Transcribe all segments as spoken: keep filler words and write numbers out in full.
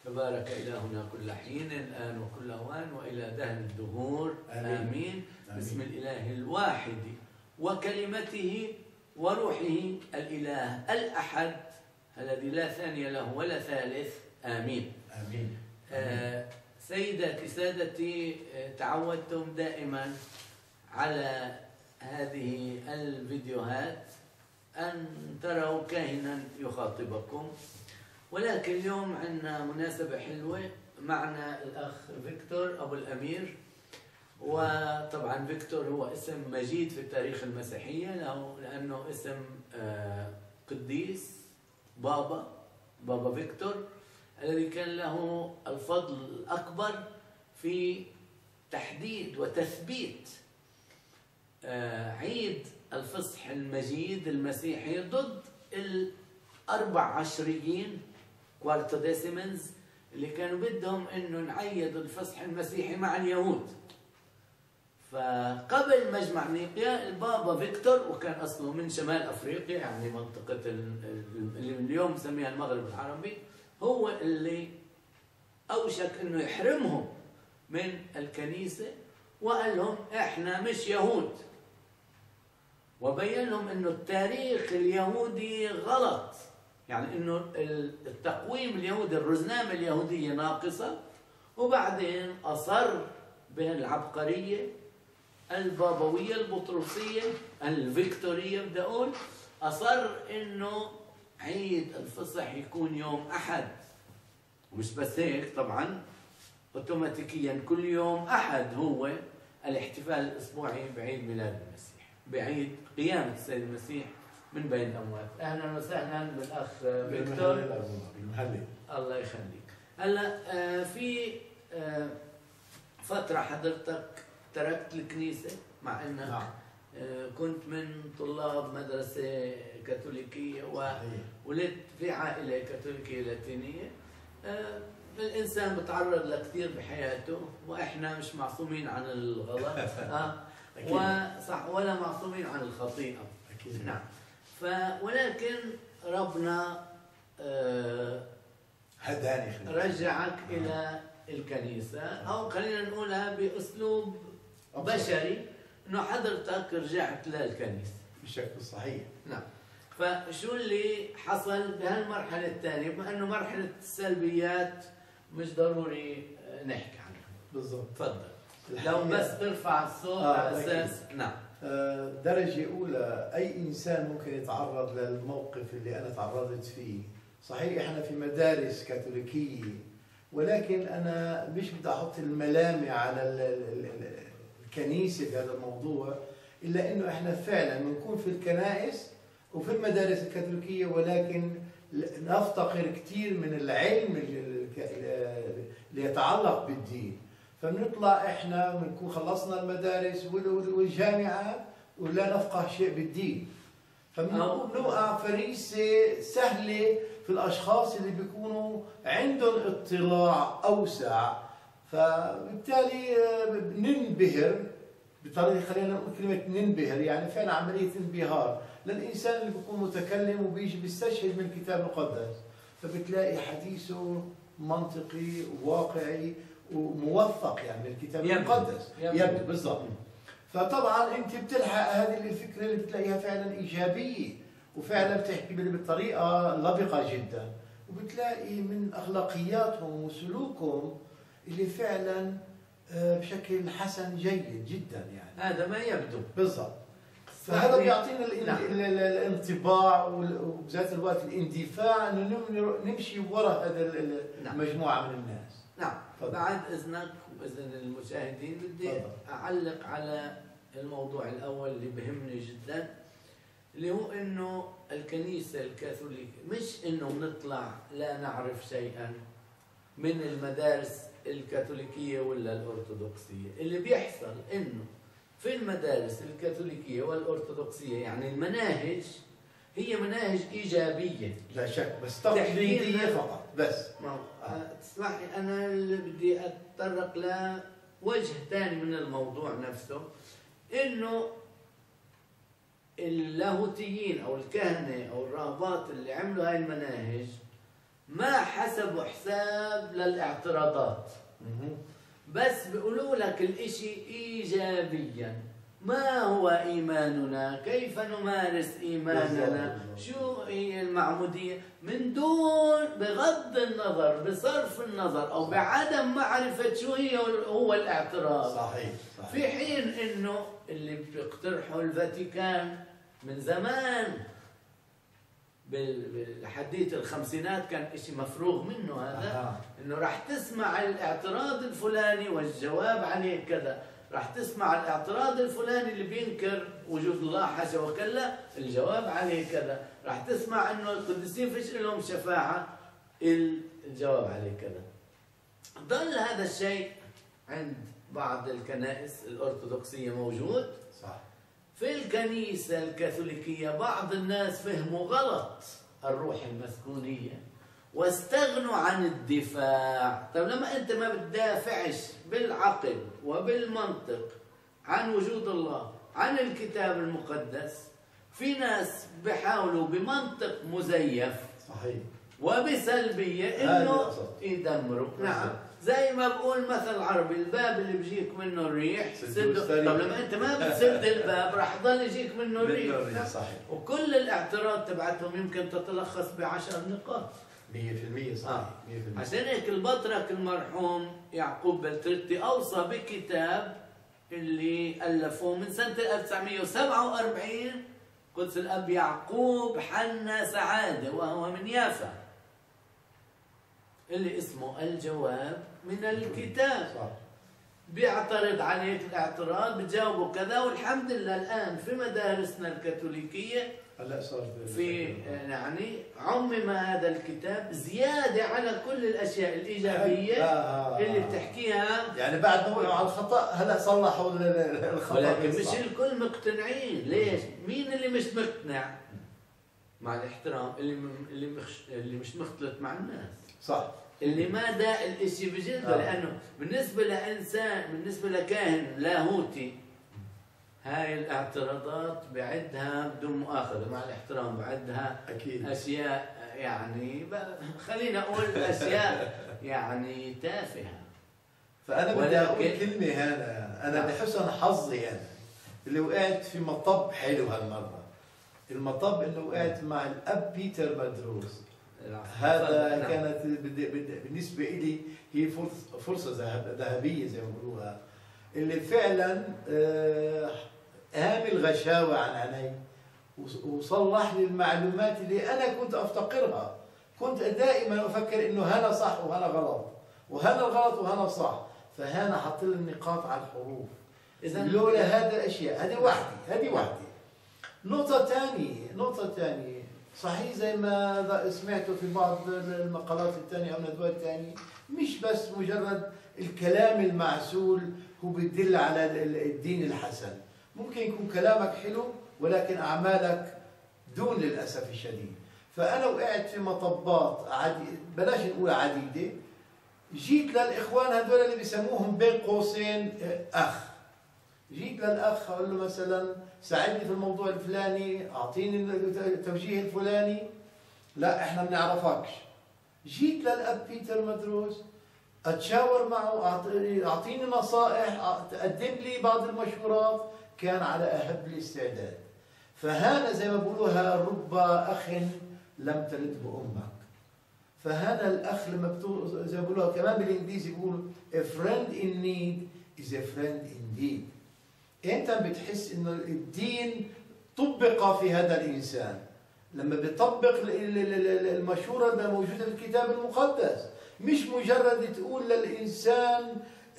تبارك إلهنا كل حين الآن وكل أوان وإلى دهر الدهور. آمين. آمين. آمين. بسم الإله الواحد وكلمته وروحه الإله الأحد الذي لا ثاني له ولا ثالث. آمين. آمين. آه سيداتي سادتي، تعودتم دائما على هذه الفيديوهات أن تروا كاهنا يخاطبكم، ولكن اليوم عندنا مناسبة حلوة. معنا الأخ فيكتور أبو الأمير، وطبعا فيكتور هو اسم مجيد في التاريخ المسيحية لأنه اسم قديس بابا بابا فيكتور الذي كان له الفضل الأكبر في تحديد وتثبيت عيد الفصح المجيد المسيحي ضد الأربع عشريين كوارتوديسيمنز اللي كانوا بدهم انه نعيد الفصح المسيحي مع اليهود. فقبل مجمع نيقيا البابا فيكتور، وكان اصله من شمال افريقيا، يعني منطقه اللي اليوم نسميها المغرب العربي، هو اللي اوشك انه يحرمهم من الكنيسه وقال لهم احنا مش يهود، وبين لهم انه التاريخ اليهودي غلط، يعني انه التقويم اليهودي الرزنامه اليهوديه ناقصه. وبعدين اصر بالعبقريه البابويه البطرسيه الفيكتوريه بدي اقول، اصر انه عيد الفصح يكون يوم احد. ومش بس هيك، طبعا اوتوماتيكيا كل يوم احد هو الاحتفال الاسبوعي بعيد ميلاد المسيح، بعيد قيامه السيد المسيح من بين الاموات. اهلا وسهلا بالاخ فيكتور. بالمهلي. الله يخليك. هلا في فتره حضرتك تركت الكنيسه، مع انك نعم. كنت من طلاب مدرسه كاثوليكيه وولدت في عائله كاثوليكيه لاتينيه. الانسان بتعرض لكثير بحياته، واحنا مش معصومين عن الغلط اه وصح ولا معصومين عن الخطيئه. اكيد. نعم. ف ولكن ربنا آه هداني رجعك آه. الى الكنيسه، او خلينا نقولها باسلوب بشري، انه حضرتك رجعت للكنيسه بشكل صحيح. نعم. فشو اللي حصل بهالمرحله الثانيه، بما انه مرحله السلبيات مش ضروري نحكي عنها. بالضبط. تفضل لو بس ترفع الصوت آه على اساس. نعم. درجة أولى، أي إنسان ممكن يتعرض للموقف اللي أنا تعرضت فيه. صحيح إحنا في مدارس كاثوليكية، ولكن أنا مش بدي أحط الملامة على الكنيسة في هذا الموضوع، إلا إنه إحنا فعلا بنكون في الكنائس وفي المدارس الكاثوليكية، ولكن نفتقر كثير من العلم اللي يتعلق بالدين. فبنطلع احنا بنكون خلصنا المدارس والجامعات ولا نفقه شيء بالدين، فبنوقع فريسه سهله في الاشخاص اللي بيكونوا عندهم اطلاع اوسع، فبالتالي بننبهر بطريقه، خلينا نقول كلمه ننبهر، يعني فعلا عمليه انبهار للانسان اللي بيكون متكلم وبيجي بيستشهد من الكتاب المقدس، فبتلاقي حديثه منطقي وواقعي وموثق يعني من الكتاب المقدس يبدو بالضبط. فطبعا انت بتلحق هذه الفكره اللي بتلاقيها فعلا ايجابيه وفعلا بتحكي بطريقه لبقه جدا، وبتلاقي من اخلاقياتهم وسلوكهم اللي فعلا بشكل حسن جيد جدا، يعني هذا ما يبدو بالضبط. فهذا بيعطينا الانطباع وبذات الوقت الاندفاع انه نمشي وراء هذا المجموعه من الناس. نعم. بعد اذنك واذن المشاهدين بدي اعلق على الموضوع الاول اللي بهمني جدا، اللي هو انه الكنيسه الكاثوليكيه مش انه بنطلع لا نعرف شيئا من المدارس الكاثوليكيه ولا الارثوذكسيه. اللي بيحصل انه في المدارس الكاثوليكيه والارثوذكسيه يعني المناهج هي مناهج ايجابيه لا شك، بس تقليديه فقط. بس تسمح لي انا اللي بدي اتطرق لوجه ثاني من الموضوع نفسه، انه اللاهوتيين او الكهنه او الراهبات اللي عملوا هاي المناهج ما حسبوا حساب للاعتراضات، مهم. بس بيقولوا لك الإشي إيجابيا. ما هو إيماننا؟ كيف نمارس إيماننا؟ شو هي المعمودية؟ من دون، بغض النظر، بصرف النظر أو بعدم معرفة شو هي هو الاعتراض. صحيح صحيح. في حين إنه اللي بيقترحوا الفاتيكان من زمان بالحديث الخمسينات كان إشي مفروغ منه هذا. آه. إنه راح تسمع الاعتراض الفلاني والجواب عليه كذا، راح تسمع الاعتراض الفلاني اللي بينكر وجود الله حاشا وكلا، الجواب عليه كذا، راح تسمع انه القديسين فيش لهم شفاعة، الجواب عليه كذا. ظل هذا الشيء عند بعض الكنائس الأرثوذكسية موجود. صح. في الكنيسة الكاثوليكية بعض الناس فهموا غلط الروح المسكونية واستغنوا عن الدفاع. طيب لما انت ما بتدافعش بالعقل وبالمنطق عن وجود الله، عن الكتاب المقدس، في ناس بيحاولوا بمنطق مزيف صحيح وبسلبية انه يدمروا. نعم، زي ما بقول مثل عربي، الباب اللي بيجيك منه الريح سده. طب لما انت ما بتسد الباب راح يضل يجيك منه الريح. صحيح. وكل الاعتراض تبعتهم يمكن تتلخص بعشر نقاط. مية بالمية صحيح. آه. مية بالمية. عشان هيك البطرك المرحوم يعقوب بلترتي اوصى بكتاب اللي الفوه من سنه ألف وتسعمئة وسبعة وأربعين قدس الاب يعقوب حنا سعاده، وهو من يافا، اللي اسمه الجواب من الكتاب. صح. بيعترض عليك الاعتراض بتجاوبه كذا. والحمد لله الان في مدارسنا الكاثوليكيه هلا صار في يعني عمم هذا الكتاب زياده على كل الاشياء الايجابيه آه. اللي بتحكيها. يعني بعد ما وقعوا على الخطا هلا صلحوا الخطا. ولكن مش الكل مقتنعين. ليش؟ مين اللي مش مقتنع؟ مع الاحترام اللي م... اللي مش اللي مش مختلط مع الناس. صح. اللي ما داق الاشي بجلده. آه. لانه بالنسبه لانسان، بالنسبه لكاهن لاهوتي، هاي الاعتراضات بعدها بدون مؤاخذه مع الاحترام، بعدها اكيد اشياء يعني خلينا اقول اشياء يعني تافهه. فانا بدي اقول كلمه هنا، انا بحسن حظي انا اللي وقعت في مطب حلو هالمره. المطب انه وقعت مع الاب بيتر مدروس. هذا كانت بالنسبه لي هي فرصه فرصه ذهبيه زي ما بيقولوها، اللي فعلا هامل غشاوه عن عيني وصلح لي المعلومات اللي انا كنت افتقرها. كنت دائما افكر انه هنا صح وهنا غلط، وهنا الغلط وهنا صح، فهنا حط لي النقاط على الحروف. اذا لولا هذا الاشياء، هذه وحده هذه وحده. نقطه ثانيه نقطه ثانيه صحيح زي ما سمعته في بعض المقالات الثانيه او الندوات الثانيه، مش بس مجرد الكلام المعسول هو بيدل على الدين الحسن. ممكن يكون كلامك حلو ولكن اعمالك دون للاسف الشديد. فانا وقعت في مطبات عديدة، بلاش نقول عديده. جيت للاخوان هذول اللي بيسموهم بين قوسين اخ، جيت للاخ اقول له مثلا ساعدني في الموضوع الفلاني، اعطيني التوجيه الفلاني، لا احنا ما بنعرفكش. جيت للاب بيتر مدروس اتشاور معه، اعطيني نصائح، قدم لي بعض المشورات، كان على اهب الاستعداد. فهذا زي ما بيقولوها رب اخ لم تلده امك. فهذا الاخ لما بتقول زي ما بيقولوها كمان بالانجليزي بيقولوا a friend in need is a friend indeed. انت بتحس انه الدين طبق في هذا الانسان لما بيطبق المشوره الموجوده في الكتاب المقدس، مش مجرد تقول للانسان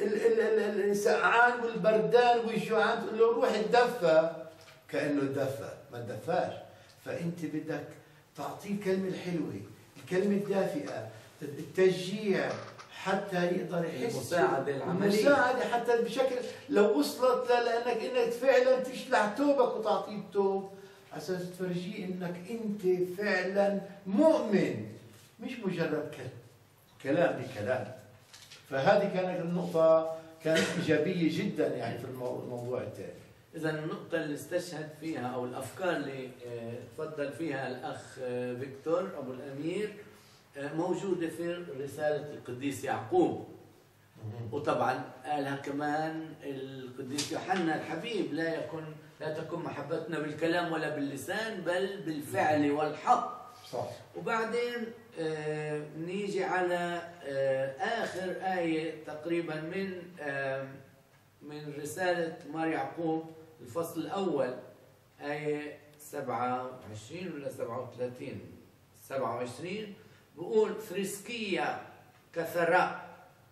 السقعان والبردان والجوعان تقول له روح اتدفى كانه اتدفى، ما اتدفاش. فانت بدك تعطيه الكلمه الحلوه، الكلمه الدافئه، التشجيع حتى يقدر يحس، المساعده العمليه، المساعده حتى بشكل لو وصلت لانك انك فعلا تشلع توبك وتعطيه التوب على اساس تفرجيه انك انت فعلا مؤمن، مش مجرد كلام كلام بكلام. فهذه كانت النقطه كانت ايجابيه جدا يعني في الموضوع الثاني. إذا النقطة اللي استشهد فيها أو الأفكار اللي تفضل فيها الأخ فيكتور أبو الأمير موجودة في رسالة القديس يعقوب، وطبعا قالها كمان القديس يوحنا الحبيب: لا يكن لا تكن محبتنا بالكلام ولا باللسان بل بالفعل والحق. صح. وبعدين آه نيجي على آه آخر آية تقريبا من آه من رسالة مار يعقوب الفصل الأول، آية سبعة وعشرين ولا سبعة وثلاثين، سبعة وعشرين، بقول: ثريسكية كثراء.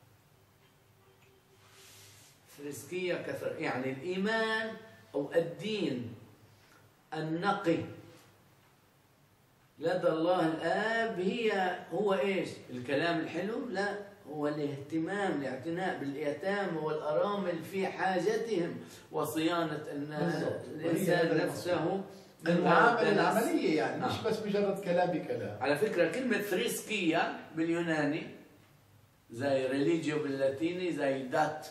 ثريسكية كثراء يعني الإيمان أو الدين النقي لدى الله الآب هي هو إيش؟ الكلام الحلو؟ لا، هو الاهتمام، الاعتناء باليتامى والأرامل في حاجتهم وصيانة الإنسان نفسه. المعاملة العملية يعني، مش بس مجرد كلام بكلام. على فكرة كلمة ثريسكية باليوناني زي ريليجيو باللاتيني، زي دات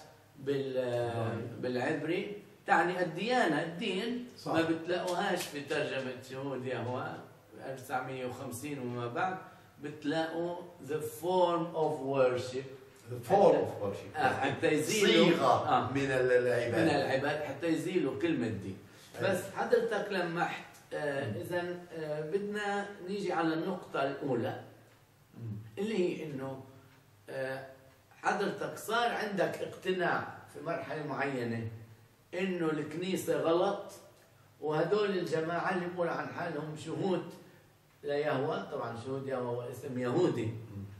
بالعبري، تعني الديانة، الدين. صح. ما بتلاقوهاش في ترجمة شهود يهوه ألف وتسعمئة وخمسين وما بعد، بتلاقوا the form of worship. the form of worship. آه حتى يزيلوا صيغة آه من العبادة، من العبادة حتى يزيلوا كلمة دي. بس حضرتك لمحت آه إذا آه بدنا نيجي على النقطة الأولى اللي هي إنه آه حضرتك صار عندك اقتناع في مرحلة معينة إنه الكنيسة غلط، وهدول الجماعة اللي بيقولوا عن حالهم شهود ليهوه، طبعا شهود يهوه هو اسم يهودي.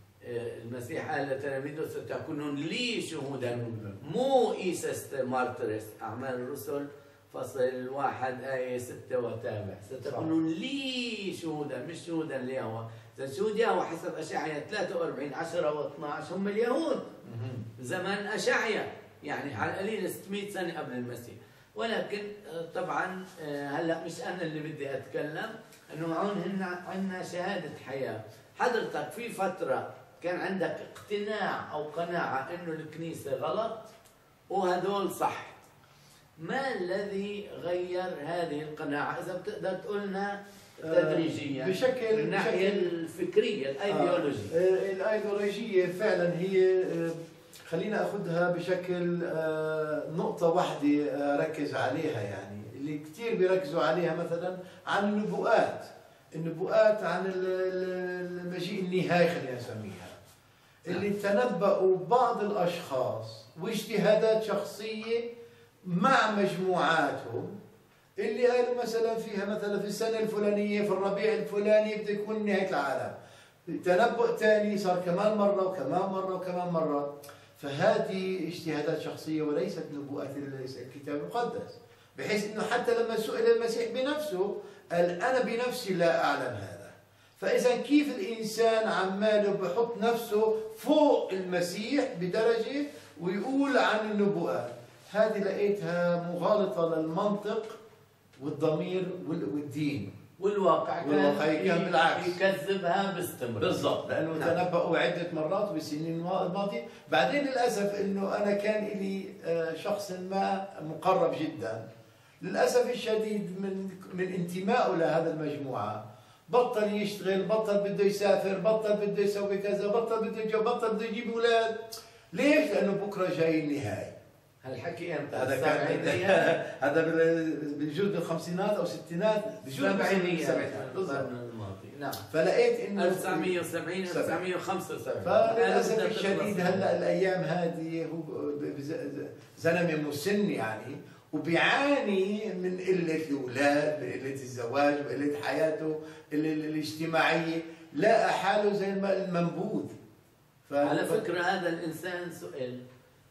المسيح قال لتلاميذه: ستكونون لي شهودا، مو إيسست مارترس، أعمال الرسل فصل واحد آية ستة وتابع. ستكونون لي شهودا، مش شهودا ليهوه. شهود يهوه حسب أشعيا ثلاثة وأربعين عشرة واثني عشر هم اليهود زمان أشعيا، يعني على القليل ستمئة سنة قبل المسيح. ولكن طبعا هلا مش انا اللي بدي اتكلم، انه هون عندنا شهاده حياه. حضرتك في فتره كان عندك اقتناع او قناعه انه الكنيسه غلط وهدول صح. ما الذي غير هذه القناعه؟ اذا بتقدر تقول لنا تدريجيا بشكل من الناحيه الفكريه الايديولوجيه. آه الايديولوجيه فعلا هي، خلينا أخذها بشكل نقطة واحدة ركز عليها، يعني اللي كثير بيركزوا عليها مثلا عن النبوءات، النبوءات عن المجيء النهائي خلينا نسميها، اللي تنبأوا بعض الأشخاص واجتهادات شخصية مع مجموعاتهم، اللي قالوا مثلا فيها مثلا في السنة الفلانية في الربيع الفلاني بده يكون نهاية العالم. تنبؤ ثاني صار كمان مرة وكمان مرة وكمان مرة. فهذه اجتهادات شخصية وليست نبوءات الكتاب المقدس، بحيث انه حتى لما سئل المسيح بنفسه قال: انا بنفسي لا اعلم هذا. فاذا كيف الانسان عماله بحط نفسه فوق المسيح بدرجة ويقول عن النبوءات؟ هذه لقيتها مغالطة للمنطق والضمير والدين والواقع. والواقع كان بالعكس يكذبها باستمرار. بالضبط، لانه نعم. تنبؤوا عده مرات بالسنين الماضيه. بعدين للاسف انه انا كان لي شخص ما مقرب جدا، للاسف الشديد من من انتمائه لهذا المجموعه بطل يشتغل، بطل بده يسافر، بطل بده يسوي كذا، بطل بده يجيب، بطل بده يجيب اولاد. ليش؟ لانه بكره جاي النهايه. هالحكي امتى؟ هذا كان هذا بجوز بالخمسينات او الستينات، بجوز بالسبعينيات. نعم. فلقيت انه ألف وتسعمئة وسبعين ألف وتسعمئة وخمسة وسبعين. فللاسف الشديد هلا الايام هذه هو زلمه مسن يعني، وبيعاني من قله الاولاد، من قله الزواج، وقله حياته الاجتماعيه، لقى حاله زي المنبوذ. على فكره هذا الانسان سئل: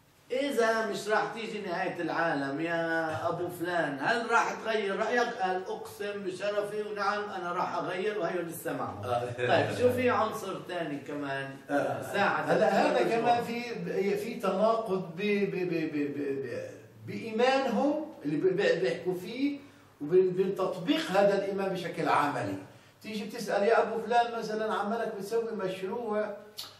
إذا مش راح تيجي نهاية العالم يا أبو فلان، هل راح تغير رأيك؟ قال: أقسم بشرفي ونعم أنا راح أغير، وهي لسه معه. طيب شو في عنصر ثاني كمان ساعد؟ هلا هذا كمان في في تناقض ب ب ب ب بإيمانهم اللي بيحكوا فيه وبين تطبيق هذا الإيمان بشكل عملي. تيجي بتسأل يا أبو فلان مثلا عمالك بتسوي مشروع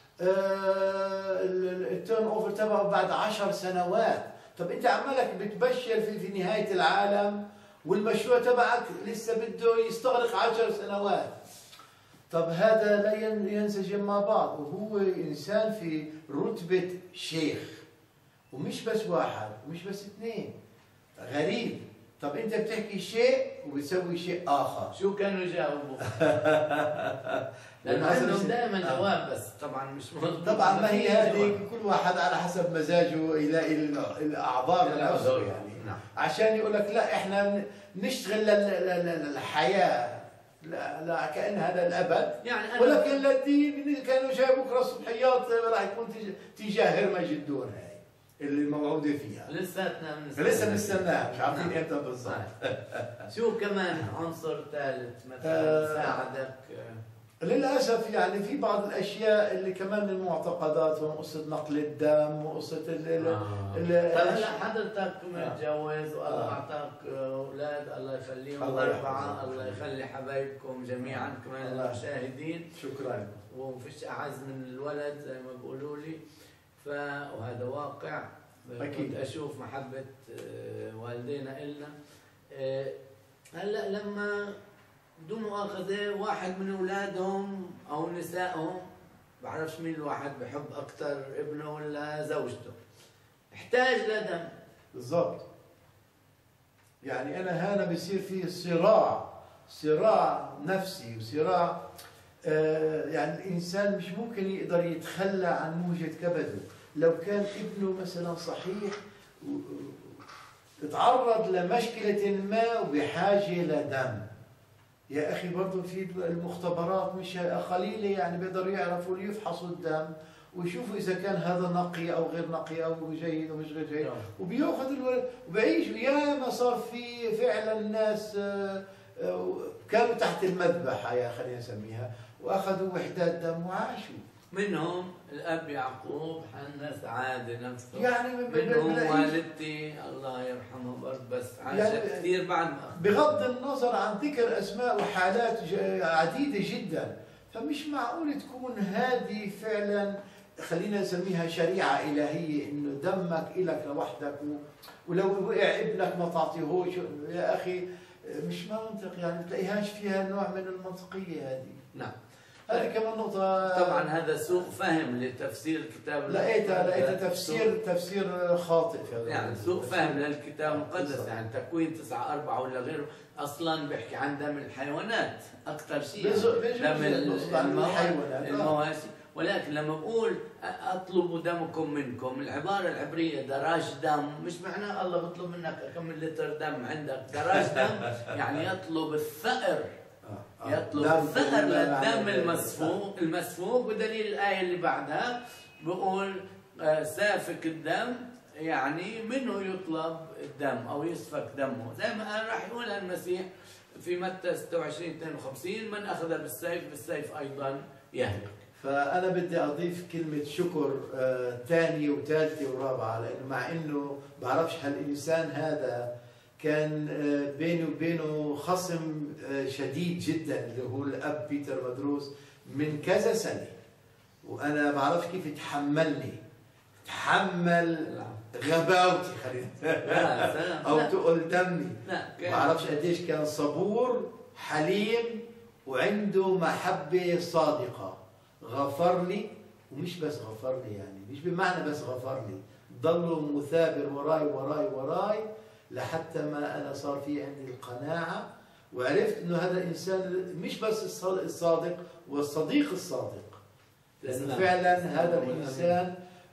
التيرن اوفر تبعه بعد عشر سنوات، طب انت عمالك بتبشر في, في نهايه العالم والمشروع تبعك لسه بده يستغرق عشر سنوات. طب هذا لا ين- ينسجم مع بعض، وهو انسان في رتبه شيخ، ومش بس واحد ومش بس اثنين، غريب. طب انت بتحكي شيء وبتسوي شيء اخر. شو كانوا يجاوبوا؟ لانه للأسف عندهم الشديد. دائما آه. جواب، بس طبعا مش مضبوط. طبعا ما هي في هذه جواب. كل واحد على حسب مزاجه يلاقي ال- الاعذار لنفسه يعني. نعم. عشان يقول لك لا احنا نشتغل لل- لل- للحياه، لا لا كأن هذا الابد. يعني أنا ولكن للدين كانوا جاي بكره الصبحيات راح يكون تج- تجاه هرمجدون هاي اللي موعوده فيها. لساتنا لسه بنستناها، مش عارفين نعم. امتى بالضبط. شو كمان عنصر ثالث مثلا آه. ساعدك؟ للاسف يعني في بعض الاشياء اللي كمان من معتقداتهم، قصه نقل الدم وقصه ال ال- آه. ال- طيب هلا حضرتك متجوز والله آه. اعطاك اولاد، الله يخليهم الله اربعه، يحفظهم. الله يخلي حبايبكم جميعا كمان الله. المشاهدين، شكرا. ومفيش اعز من الولد زي ما بيقولوا لي، ف وهذا واقع. أكيد. كنت اشوف محبه آه، والدينا النا. آه، هلا لما بدون مؤاخذه واحد من اولادهم او نسائهم، بعرفش مين الواحد بحب اكثر، ابنه ولا زوجته، احتاج لدم. بالضبط. يعني انا هنا بصير فيه صراع، صراع نفسي وصراع آه يعني الانسان مش ممكن يقدر يتخلى عن موجة كبده. لو كان ابنه مثلا صحيح و- و- تعرض لمشكلة ما وبحاجة لدم، يا أخي برضه في المختبرات مش قليلة يعني بيقدروا يعرفوا يفحصوا الدم ويشوفوا إذا كان هذا نقي أو غير نقي أو جيد أو مش غير جيد، وبياخذ الولد وبيعيشوا. ياما صار في فعلا ناس آه، آه، كانوا تحت المذبحة يا خلينا نسميها، وأخذوا وحدات دم وعاشوا. منهم الاب يعقوب حنا سعاده نفسه، يعني ب- ب- منهم بلاقيش- والدتي الله يرحمها برضه، بس عاشت يعني كثير بعد ما أخذت. بغض النظر عن ذكر اسماء وحالات ج- عديده جدا، فمش معقول تكون هذه فعلا خلينا نسميها شريعه الهيه انه دمك الك لوحدك و- ولو وقع ابنك ما تعطيهوش. يا اخي مش منطق، يعني بتلاقيهاش فيها نوع من المنطقيه هذه. نعم. هذه كمان نقطه. طبعا هذا سوء فهم لتفسير الكتاب لقيتها المقدس. لقيتها تفسير تفسير خاطئ في هذا يعني الموضوع. سوء فهم للكتاب المقدس، بالضبط. يعني تكوين تسعة أربعة ولا غيره أصلا بيحكي عن دم الحيوانات أكثر شيء، بيجوز- بيجوز دم بيقصد عن الموا- الحيوانات. آه. المواشي. ولكن لما بقول أطلب دمكم منكم، العبارة العبرية دراج دم، مش معناه الله بيطلب منك كم لتر دم عندك، دراج دم يعني يطلب الثأر، آه. آه. يطلب دم- الثأر دم- للدم دم- المسفوك المسفوك بدليل الآية اللي بعدها بقول آه، سافك الدم، يعني منه يطلب الدم أو يسفك دمه، زي ما قال راح يقول المسيح في متى ستة وعشرين اثنين وخمسين: من أخذ بالسيف بالسيف أيضا يهلك. فأنا بدي أضيف كلمة شكر آه، ثانية وثالثة ورابعة، لأنه مع إنه بعرفش هالإنسان هذا كان آه، بيني وبينه خصم آه، شديد جدا اللي هو الأب بيتر مدروس من كذا سنة، وأنا بعرفش كيف تحملني، تحمل غباوتي خلينا لا سلام. أو لا. تقول دمي. لا كان- بعرفش قديش كان صبور حليم وعنده محبة صادقة. غفر لي، ومش بس غفر لي يعني مش بمعنى بس غفر لي، ضل مثابر وراي وراي وراي لحتى ما أنا صار في عندي القناعة وعرفت إنه هذا الإنسان مش بس الص- الصادق، والصديق الصادق. لأنه تسلم. فعلا تسلم. هذا الإنسان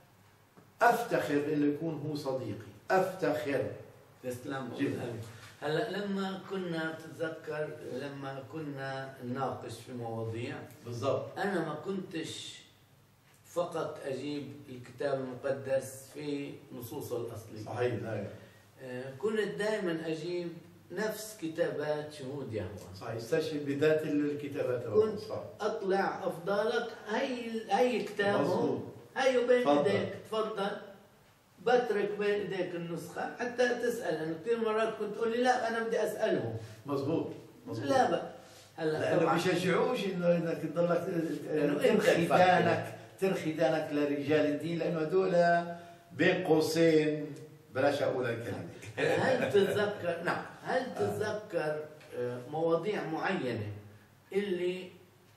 أفتخر إنه يكون هو صديقي، أفتخر. تسلم جدا. هلا لما كنا بتتذكر لما كنا نناقش في مواضيع، بالضبط. انا ما كنتش فقط اجيب الكتاب المقدس في نصوصه الاصليه، صحيح. لا آه، كنت دائما اجيب نفس كتابات شهود يهوه، صحيح، استشهد بذات الكتابات. كنت صح. اطلع افضلك هي هي كتابهم، مظبوط. هي بين تفضل. ايديك، تفضل، بترك بين ايديك النسخه حتى تسال، لانه كثير مرات كنت تقول لي لا انا بدي اسالهم، مظبوط. مظبوط. لا بقى هلا لانه طبعا بيشجعوش انه انك تضلك إنه أنت ترخي تفكر. دانك ترخي دانك لرجال الدين، لانه هدول بين قوسين بلاش اقول الكلمه. هل تتذكر نعم هل تتذكر آه، مواضيع معينه اللي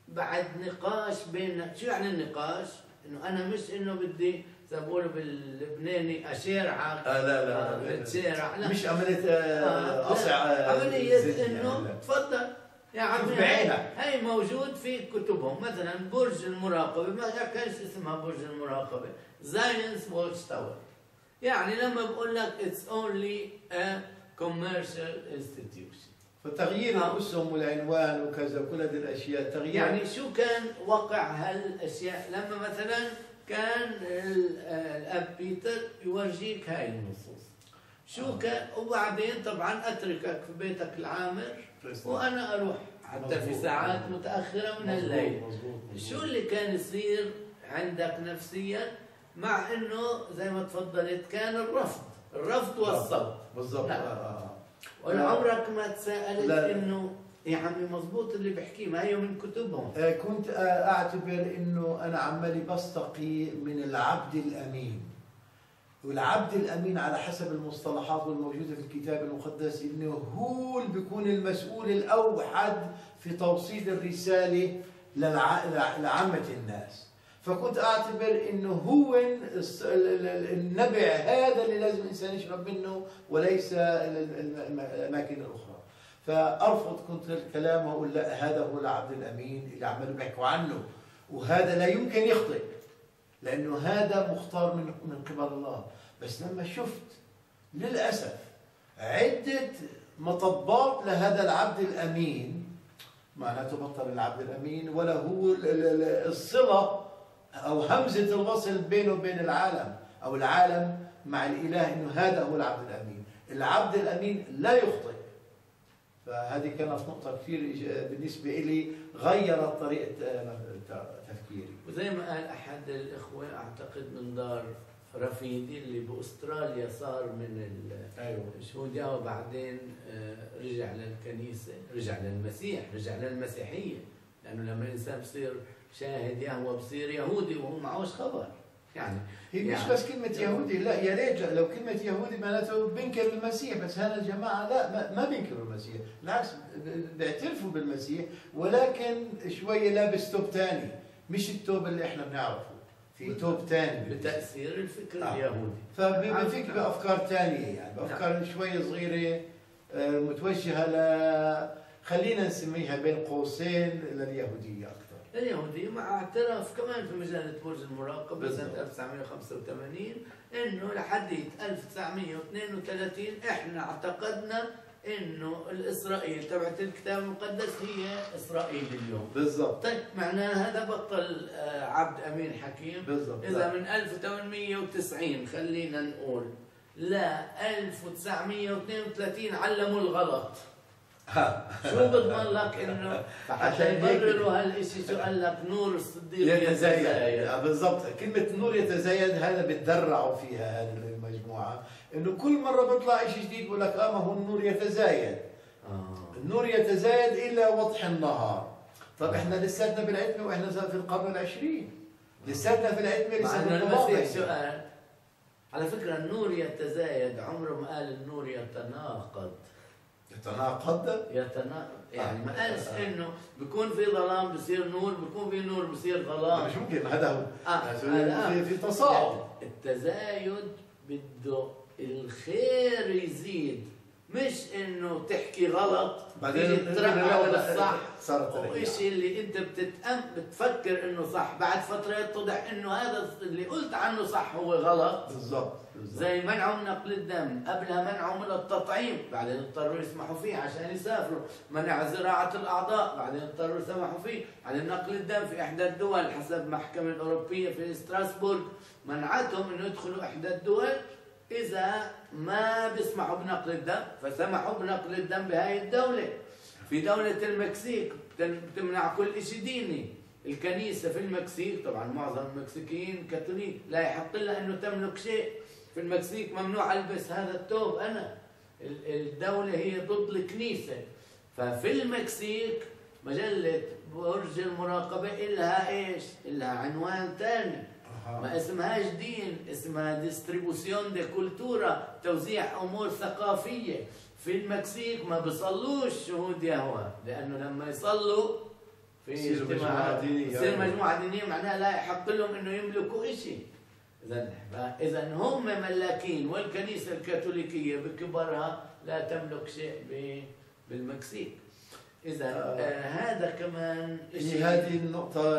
بعد نقاش بين شو يعني النقاش؟ انه انا مش انه بدي زي ما بقولوا باللبناني اشارعك آه لا لا, لا, لا, تشارع لا مش عمليه آه قصع آه عمليه انه تفضل يا عمي بعينك. هي موجود في كتبهم، مثلا برج المراقبه ما كانش اسمها برج المراقبه، زاينس واتش تاور. يعني لما بقول لك اتس اونلي ا كوميرشال انستتيوشن، فتغيير آه. الاسم والعنوان وكذا كل هذه الاشياء تغيير. يعني شو كان وقع هالاشياء لما مثلا كان الاب بيتر يورجيك هاي النصوص شو آه. كان، وبعدين طبعا اتركك في بيتك العامر وانا اروح حتى في ساعات متاخره من الليل. شو اللي كان يصير عندك نفسيا؟ مع انه زي ما تفضلت كان الرفض الرفض والصوت بالضبط. نعم. آه. ولا عمرك ما تساءلت لا. انه يا عمي مضبوط اللي بحكيه، ما هي من كتبهم. آه كنت آه اعتبر انه انا عمالي بستقي من العبد الامين، والعبد الامين على حسب المصطلحات والموجوده في الكتاب المقدس انه هو اللي بيكون المسؤول الاوحد في توصيل الرساله للع... لعامه الناس. فكنت اعتبر انه هو النبع هذا اللي لازم الانسان يشرب منه وليس الاماكن الاخرى. فارفض كنت الكلام واقول لا، هذا هو العبد الامين اللي عمالوا بيحكوا عنه، وهذا لا يمكن يخطئ لانه هذا مختار من من قبل الله. بس لما شفت للاسف عده مطبات لهذا العبد الامين، معناته بطل العبد الامين ولا هو الصله او همزه الوصل بينه وبين العالم او العالم مع الاله، انه هذا هو العبد الامين. العبد الامين لا يخطئ. فهذه كانت نقطه كثير بالنسبه لي غيرت طريقه تفكيري. وزي ما قال احد الاخوه اعتقد من دار رفيدي اللي باستراليا صار من الشهود يهوه وبعدين رجع للكنيسه، رجع للمسيح، رجع للمسيحيه، لانه لما الانسان بصير شاهد يهوه بصير يهودي وهو معوش خبر. يعني هي يعني مش بس كلمة يهودي، لا يا ريت لو كلمة يهودي معناته بينكر المسيح، بس هذا الجماعة لا ما, ما بينكروا المسيح، بالعكس بيعترفوا بالمسيح ولكن شوية لابس ثوب ثاني، مش الثوب اللي احنا بنعرفه، في ثوب ثاني بتأثير الفكر آه. اليهودي. فبفكر بأفكار ثانية، يعني بأفكار شوية صغيرة متوجهة ل خلينا نسميها بين قوسين لليهودية أكثر. اليهودية مع اعترف كمان في مجلة برج المراقبة سنة ألف وتسعمئة وخمسة وثمانين انه لحد ألف وتسعمئة واثنين وثلاثين احنا اعتقدنا انه الاسرائيل تبعت الكتاب المقدس هي اسرائيل اليوم. بالضبط. طيب معناه هذا بطل عبد امين حكيم. بالضبط. اذا من ألف وثمانمئة وتسعين خلينا نقول لا ألف وتسعمئة واثنين وثلاثين علموا الغلط. شو بضمن لك انه حتى يبرروا هالشيء؟ شو قال لك؟ نور الصديق يتزايد. يتزايد. بالضبط، كلمة نور يتزايد هذا بتدرعوا فيها هذه المجموعة، انه كل مرة بيطلع شيء جديد بقول لك اه ما هو النور يتزايد. آه. النور يتزايد إلى وضح النهار. طب احنا لساتنا بالعتمة واحنا في القرن العشرين. لساتنا في العتمة لسه المسيح شو قال؟ على فكرة النور يتزايد، عمره ما قال النور يتناقض. يتناقض؟ يتناقض، يعني ما قالش انه بيكون في ظلام بصير نور، بيكون في نور بصير ظلام. مش ممكن، هذا هو آه. في, في تصاعد. يعني التزايد بده الخير يزيد، مش انه تحكي غلط بعدين ترجع على الصح. والشيء اللي انت بتتأم بتفكر انه صح بعد فتره يتضح انه هذا اللي قلت عنه صح هو غلط. بالضبط. زي منعهم نقل الدم، قبلها منعهم من التطعيم، بعدين اضطروا يسمحوا فيه عشان يسافروا، منع زراعة الأعضاء، بعدين اضطروا يسمحوا فيه، بعدين نقل الدم في إحدى الدول حسب المحكمة الأوروبية في ستراسبورغ منعتهم إنه يدخلوا إحدى الدول إذا ما بيسمحوا بنقل الدم، فسمحوا بنقل الدم بهاي الدولة. في دولة المكسيك بتمنع كل شيء ديني، الكنيسة في المكسيك طبعا معظم المكسيكيين كاثوليك لا يحق لها إنه تملك شيء. في المكسيك ممنوع البس هذا الثوب انا، الدوله هي ضد الكنيسه. ففي المكسيك مجله برج المراقبه إلها ايش؟ إلها عنوان ثاني، ما اسمهاش دين، اسمها ديستريبوسيون دي كولتورا، توزيع امور ثقافيه. في المكسيك ما بيصلوش شهود يهوه، لانه لما يصلوا في في يصيروا اجتماعات مجموعة دينية. يصير مجموعة دينية معناها لا يحق لهم انه يملكوا شيء. اذا اذا هم ملاكين، والكنيسة الكاثوليكية بكبرها لا تملك شيء بالمكسيك. إذا آه. آه هذا كمان شيء. هذه النقطة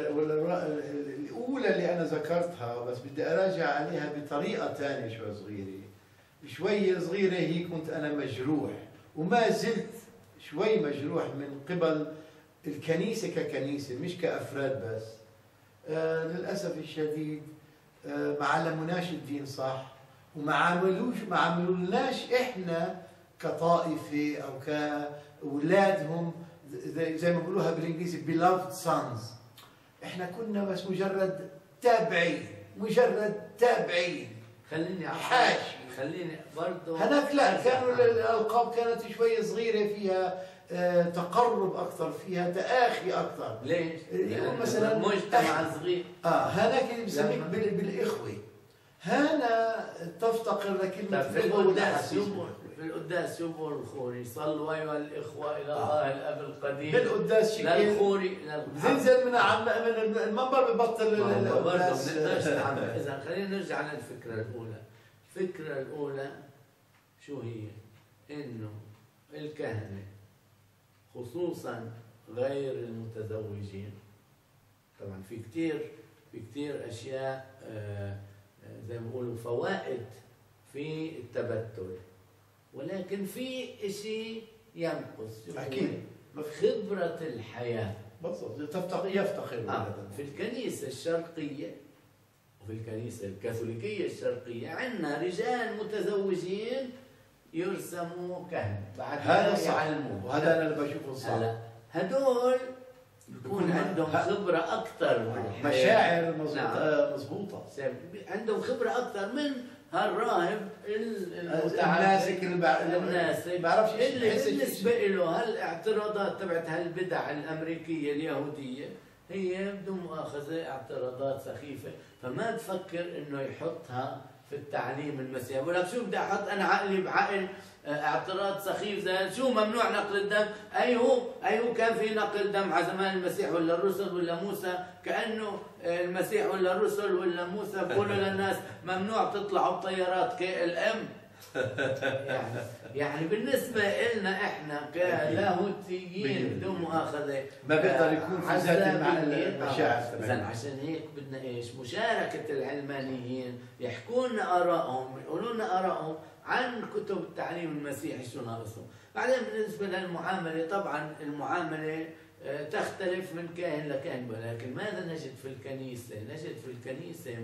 الأولى اللي أنا ذكرتها، بس بدي أراجع عليها بطريقة ثانية شوي صغيرة. شوي صغيرة هي كنت أنا مجروح، وما زلت شوي مجروح من قبل الكنيسة ككنيسة مش كأفراد بس. آه للأسف الشديد آه ما علموناش الدين صح، وما عملوش ما عملولناش إحنا كطائفة أو كأولادهم زي ما بيقولوها بالإنجليزي beloved sons. إحنا كنا بس مجرد تابعين، مجرد تابعين. خليني حاج خليني برضه هناك لا، كانوا الألقاب كانت شوية صغيرة، فيها آه تقرب أكثر، فيها تآخي أكثر. ليش؟ يقول مثلا مجتمع صغير. آه هناك اللي بسميك بالإخوة. هنا تفتقر لكلمة الإخوة والأحاسيس. في القداس يبقوا الخوري صلوا أيها الإخوة إلى الله الأب القدير. بالقداس شكل للخوري زنزل من عم من المنبر ببطل القداس. إذا خلينا نرجع للفكرة الأولى. الفكرة الأولى شو هي؟ إنه الكهنة خصوصا غير المتزوجين، طبعا في كتير في كتير أشياء زي ما بيقولوا فوائد في التبتل، ولكن في شيء ينقص. أكيد خبرة الحياة بالضبط تفتقر يفتقر. آه. في الكنيسة الشرقية وفي الكنيسة الكاثوليكية الشرقية عندنا رجال متزوجين يرسموا كهنة بعد هذا يعلموا، وهذا أنا اللي بشوفه صح. هلا هدول يكون عندهم خبرة أكثر بالحياة، مشاعر مضبوطة مضبوطة، عندهم خبرة أكثر من هالراهب الناسك اللي الناسك بعرفش اللي بالنسبة له هالاعتراضات تبعت هالبدع الأمريكية اليهودية هي بدون مؤاخذة اعتراضات سخيفة، فما تفكر إنه يحطها في التعليم المسيحي. بقول لك شو بدي أحط أنا عقلي بعقل اعتراض سخيف زي شو ممنوع نقل الدم؟ أي هو أي هو كان في نقل دم على زمان المسيح ولا الرسل ولا موسى؟ كأنه المسيح ولا الرسل ولا موسى بقولوا للناس ممنوع تطلعوا بطيارات كي ال ام. يعني يعني بالنسبة لنا احنا كلاهوتيين بدون مؤاخذة ما بيقدر يكون في ذات مع المشاعر. إذن عشان هيك بدنا ايش؟ مشاركة العلمانيين يحكوا لنا آرائهم، يقولوا لنا آرائهم عن كتب التعليم المسيحي شو ناقصهم. بعدين بالنسبة للمعاملة، طبعا المعاملة تختلف من كاهن لكاهن، ولكن ماذا نجد في الكنيسة؟ نجد في الكنيسة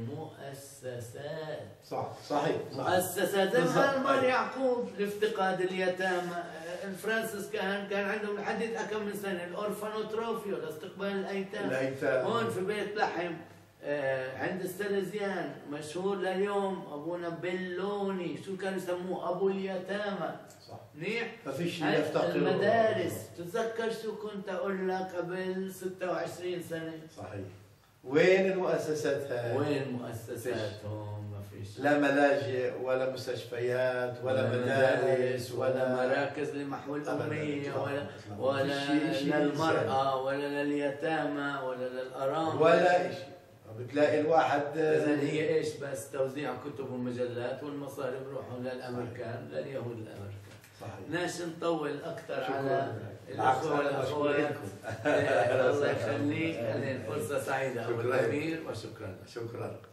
مؤسسات. صح صحيح. مؤسسات زي مار يعقوب لافتقاد اليتامى، الفرانسيس كان كان عندهم لحد كم من سنة الأورفانوتروفيو لاستقبال الأيتام. الأيتام هون في بيت لحم عند السلزيان مشهور لليوم أبونا بلوني، شو كانوا يسموه؟ أبو اليتامى. صح. منيح؟ ما فيش يفتقر. المدارس، تتذكر شو كنت أقول لك قبل ستة وعشرين سنة؟ صحيح. وين المؤسسات هاي؟ وين مؤسساتهم؟ ما فيش. لا ملاجئ ولا مستشفيات ولا, ولا مدارس ولا مراكز لمحو الأمية ولا ولا للمرأة ولا لليتامى ولا للأرامل ولا شيء. بتلاقي الواحد إذن هي إيش بس توزيع كتب ومجلات والمصاري بروحوا للأمريكان لليهود الأمريكان. صحيح. ناش نطول أكثر على الأخوة والأخوات. الله يخليك، فرصة سعيدة أبو الأمير، وشكرا. شكرا.